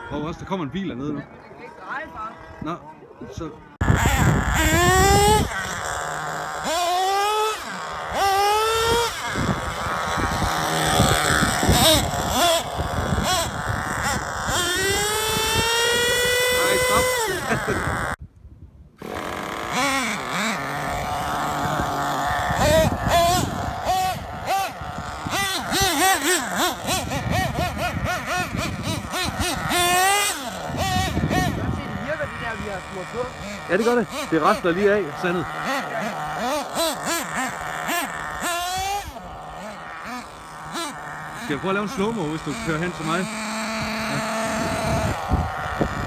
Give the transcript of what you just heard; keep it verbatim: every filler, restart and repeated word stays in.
Og også, der kommer en bil dernede nu. Nå, så... Nej, stop! Ja, det gør det. Det rasler lige af, sandet. Skal jeg prøve at lave en slow-mo, hvis du kører hen til mig? Ja.